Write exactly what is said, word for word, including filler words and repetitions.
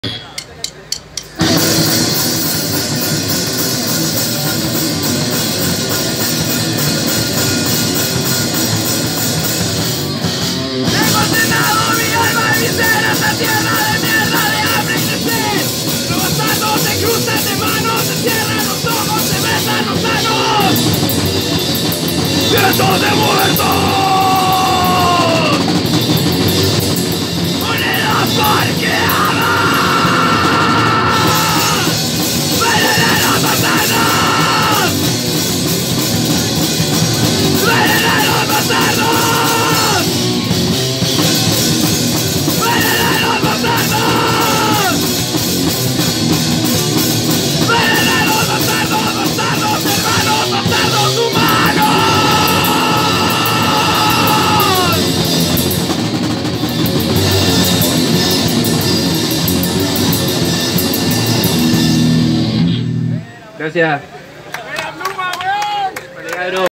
¡Cientos de muertos! ¡Monedas parqueadas! ¡Veneneros bastardos! ¡Veneneros bastardos! ¡Veneneros bastardos! ¡Veneneros bastardos! ¡Bastardos hermanos! ¡Bastardos humanos! Gracias.